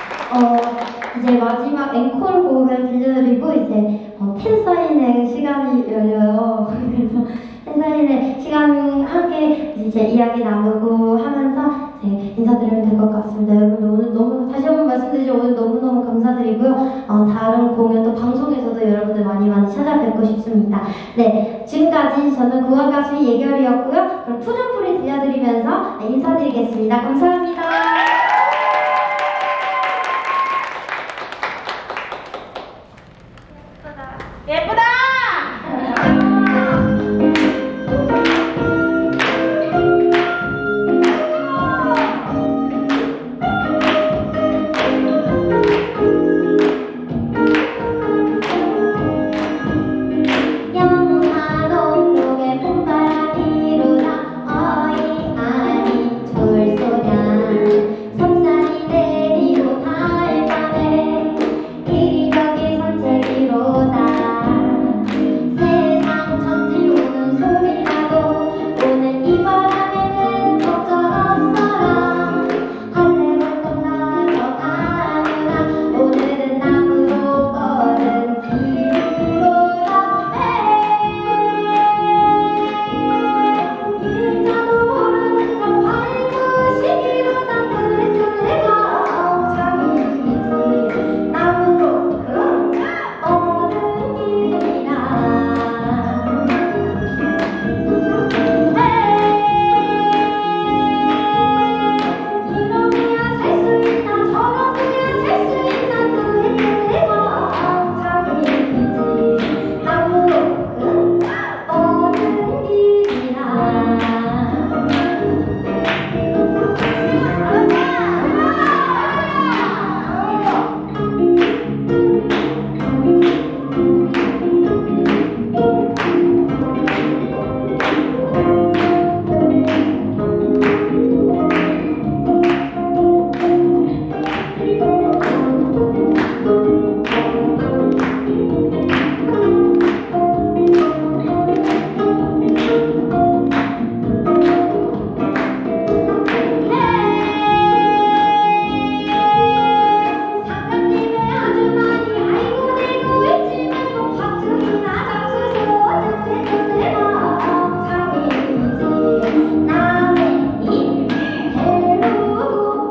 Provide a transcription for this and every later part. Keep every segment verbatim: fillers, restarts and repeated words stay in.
어, 이제 마지막 앵콜 곡을 들려드리고 이제 어, 팬사인회 시간이 열려요. 그래서 팬사인회 시간 함께 이제 이야기 나누고 하면서 이제 인사드리면 될 것 같습니다. 여러분 오늘 너무 다시 한번 말씀드리죠. 오늘 너무너무 감사드리고요. 어, 다른 공연 또 방송에서도 여러분들 많이 많이 찾아뵙고 싶습니다. 네, 지금까지 저는 구원 가수 예결이었고요. 그럼 투정풀이 들려드리면서 인사드리겠습니다. 감사합니다. 예쁘다! 영화동동의 봄바람이 로다 어이 아니 졸소냐 섬산이 내리고 달 밤에 이리저리 산책이로다 세상 천지 오는 소리라도 오늘 이 바람에는 걱정 없어라 할래 활동 나서 가느라 오늘은 나무로 걸은 길이로다 일자도 모르는 건 밝은 시기로 나무를 끌래가 엉창이지 나무로 어른 길이라 이러고야 살 수 있나 저러고야 살 수 있나 그의 끌래가 엉창이지 나무로 어른 길이라 상가님의 아주머니 아이고 내고 잊지 말고 화투이나 잡수소 내가 엉창이지 남의 일 해보고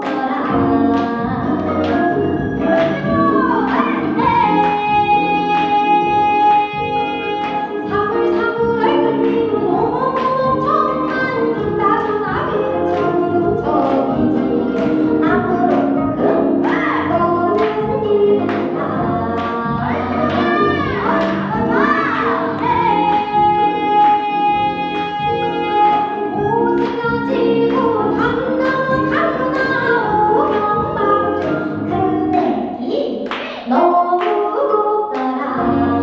사물사물을 그리고 모모모모 정만 든다고 나비는 저기도 저기지 나무로 오는 길이라 오스러지고 담나무 가루나 오경방주 그대 길 너무 곱더라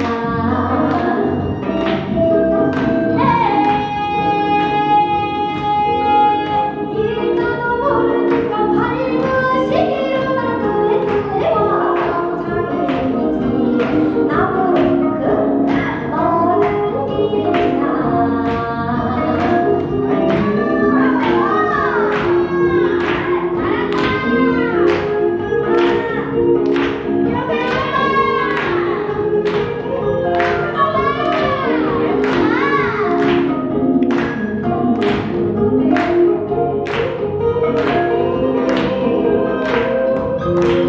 일자도 모르는 건 밝은 시기로 나그의 끌래가 엉창이지 나무로 어른 길이라 Thank you.